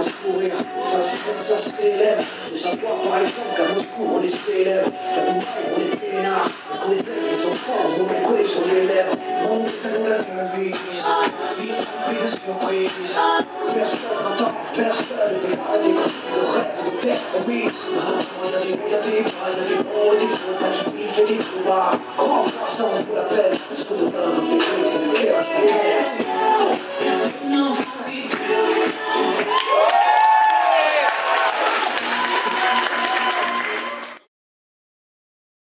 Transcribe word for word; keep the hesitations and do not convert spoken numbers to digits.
se courir, ça se fait, ça se élève. De savoir par exemple qu'à Moscou on est célèbre, qu'à Dubaï on est peinard, les complètes, les enfants, on est collés sur les lèvres. Mon à nous la vie, vie remplie de surprises. Personne